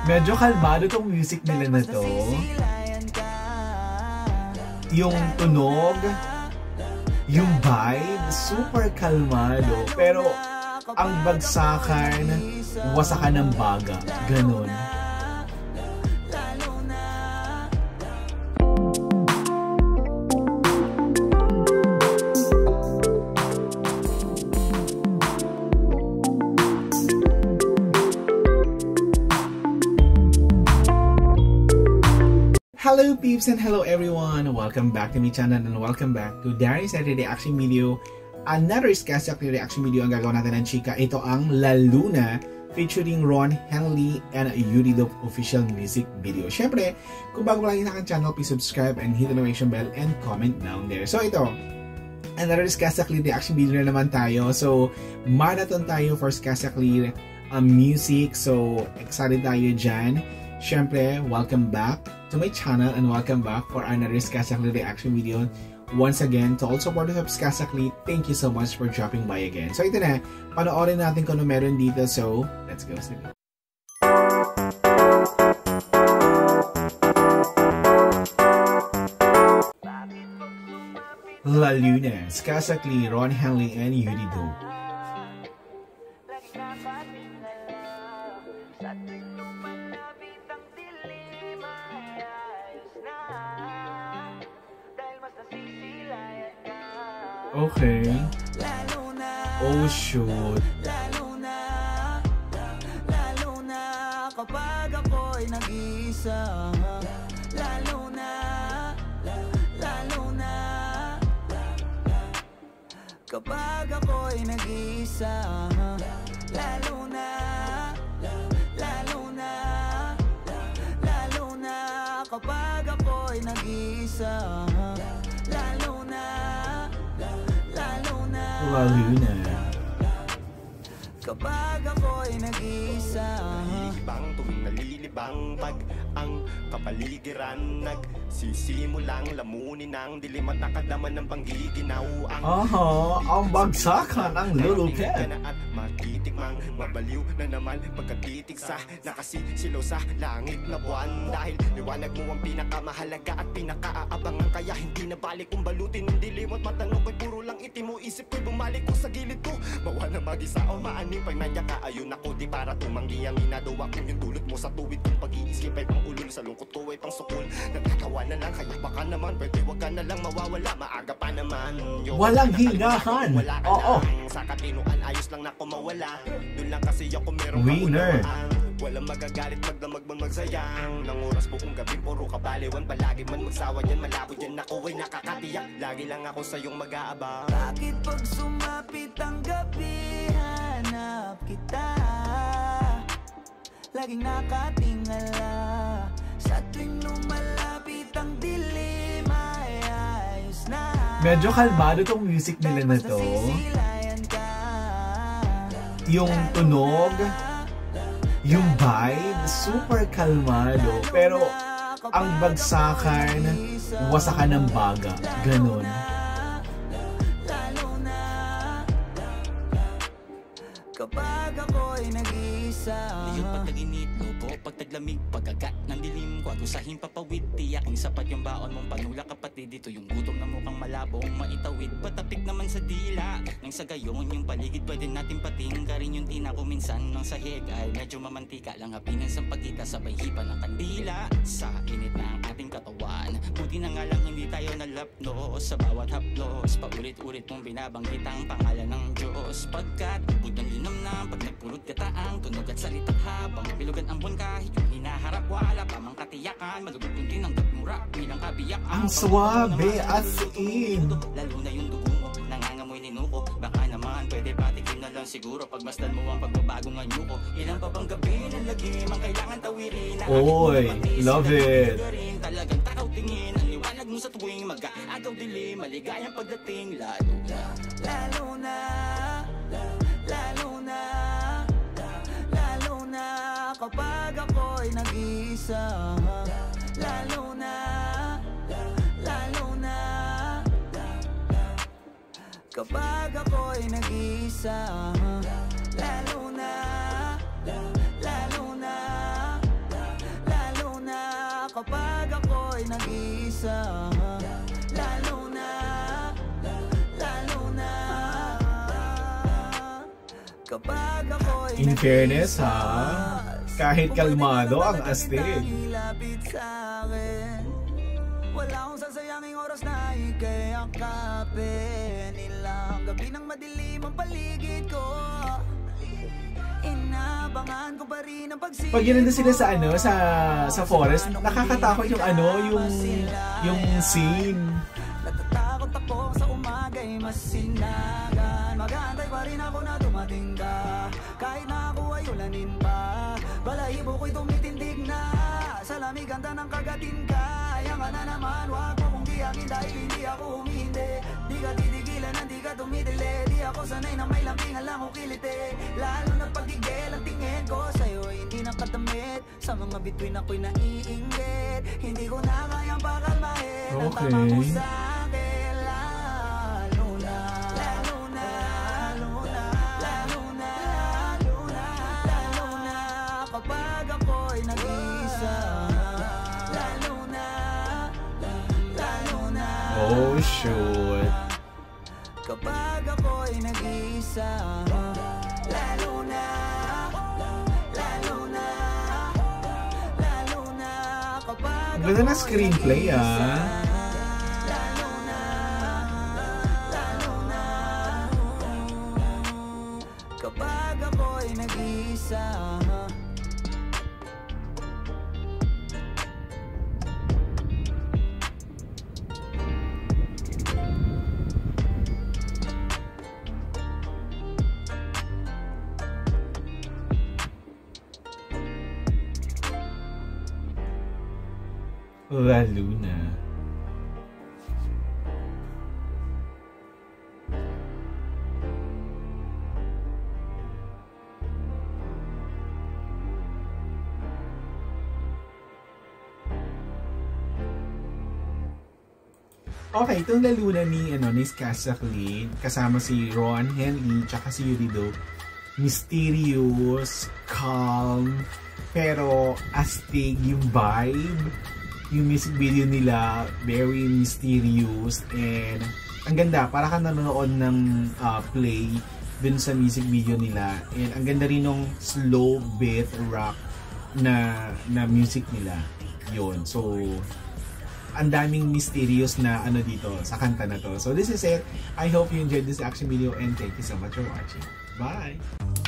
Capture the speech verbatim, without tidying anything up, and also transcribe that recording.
Medyo kalmado tong music nila na to. Yung tunog, yung vibe, super kalmado. Pero ang bagsakan, wasakan ng baga. Ganon. Hello peeps and hello everyone! Welcome back to my channel and welcome back to Darius Eddy reaction video. Another Skasakli reaction video ang gagawin natin ng chika. Ito ang La Luna featuring Ron Henley and Yuridope official music video. Syempre, kung bago lang yung aking channel, please subscribe and hit the notification bell and comment down there. So ito, another Skasakli reaction video na naman tayo. So marathon tayo for Skasakli um, music. So excited tayo dyan. Syempre, welcome back to my channel and welcome back for another Skasakli reaction video. Once again, to all supporters of Skasakli, thank you so much for dropping by again. So ito na, panoorin natin kung ano meron dito. So, let's go. La Luna, Skasakli, Ron Henley and Yuridope. Okay. Oh shoot. Lalo na, lalo na kapag ako'y nag-iisa. Lalo na, lalo na kapag ako'y nag-iisa. Lalo na, lalo na, lalo na kapag ako'y nag-iisa. Lalo na, La Luna. Kapag ako'y nag-iisa, nalilibang tuwing nalilibang pag ang kapaligiran nagsisimulang lamunin ng dilim at nakadaman ng panggiginaw. Aha, ang bagsakan ang lulupet. At matitikmang mabaliw na naman pagkatitig sa nakasisilaw sa langit na buwan. Dahil liwanag mo ang pinakamahalaga at pinakaaabangan, kaya hindi na balik kung balutin ng dilim at matanong ko'y puro lang itim mo. Isip ko'y bumalik ko sa gilid ko, bawa na mag-isa o maaning pag nandiyan ka. Ayun ako di para tumanggi ang ginagawa kong yung dulot mo sa tuwid kong pag-iisip ay pang ulul sa lungkot ko ay pang sukul. Nagkakawa na lang kaya baka naman pwede wag ka na lang mawawala, maaga pa naman. Yo, walang hingahan. Oo. Sa katinuan ayos lang na kumawala. Doon lang kasi ako meron winner. Walang magagalit magdamag man magsayang ng oras buong gabi puro kabaliwan. Palagi man magsawa yan malabo yan ako ay nakakatiyak. Lagi lang ako sa iyong mag-aabang. Bakit pag sumapit ang gabi hanap kita? Laging nakatingala sa tuwing lumalapit ang dilim ay ayos na. Medyo kalmado tong music nila na to. Yung tunog, yung vibe, super kalmado. Pero ang bagsakan, wasakan ng baga. Ganon. Kapag ako'y nag-iisa, liyot pagtaginit, lubo, pagtaglamig, pagagat ng dilim, kwagusahin papawid, tiyaking sapat yung baon mong panula kapatid. Dito yung gutom na mukhang malabong maitawid, patapik naman sa dila. Nang sa gayon yung paligid pwede natin patinggarin yung tina ko minsan ng sahig ay medyo mamantika lang hapinan sa pagkita sabay hipa ng kandila sa init ng ating katawan. Buti na nga lang hindi tayo nalapno sa bawat haplos, paulit-ulit mong binabanggit ang pangalan ng Diyos pagkat budang linam na pag nagpulot kataang tunog at salita habang bilugan ang buwan kahit yung hinaharap wala pa mang katiyakan malugot kung tinanggap mura bilang kabiyak ang swabe at siin. Lalo na yung dugo mo nangangamoy ninuko, baka naman pwede patikin na lang siguro pagmasdan mo ang pagbabago ng nyuko. Ilan pa bang gabi ng lagim ang kailangan tawirin na oy, love it. Talagang takaw tingin ang liwanag mo sa tuwing mag-aagaw dilim maligayang pagdating. Lalo na, lalo na, lalo na, lalo na kapag ako'y nag-iisa. Lalo na, lalo na kapag ako'y nag-iisa. Lalo na, lalo na, ako'y nag-iisa, lalo na, lalo na kapag ako'y In fairness ha, kahit kalmado ang astig. Ilapit sa akin, wala akong sasayanging oras na ika'y akapin. Ilang gabi ng madilim ang paligid ko, inabangan ko pa rin ang pagsilip. Pag yun sila sa ano, sa sa forest, nakakatakot yung ano, yung yung scene. Natatakot ako sa umaga'y masinagan. Mag-aantay pa rin ako na dumating ka, kahit na ako ay ulanin pa. Balahibo ko'y tumitindig na, sa lamig ganda ng kagatin ka. Yang ka na naman, wag mo kong tiyangin dahil hindi ako humihindi. Di ka titigilan, hindi ka tumitili. Di ako sanay na may lambingan lang o kiliti. Lalo na pagigil ang tingin ko sa'yo hindi nakatamit. Sa mga bituin ako'y naiinggit. Hindi ko na kayang pakalmahin. Ang Okay. tama mo sa'kin, lalo na, lalo na, lalo na, lalo na, lalo na, lalo na kapag ako'y nag-iisa, lalo na, lalo na Oh shoot. kapag ako'y nag-iisa, lalo na, lalo na, lalo na kapag Ang ganda na screenplay ah. lalo na, lalo na kapag ako'y nag-iisa. La Luna. Okay, itong La Luna ni, ano, ni Skazakli, kasama si Ron Henley, tsaka si Yurido. Mysterious, calm, pero astig yung vibe. Yung music video nila, very mysterious, and ang ganda, para kang nanonood ng uh, play dun sa music video nila. And ang ganda rin ng slow beat rock na na music nila. Yun. So, ang daming mysterious na ano dito sa kanta na to. So, this is it. I hope you enjoyed this action video and thank you so much for watching. Bye!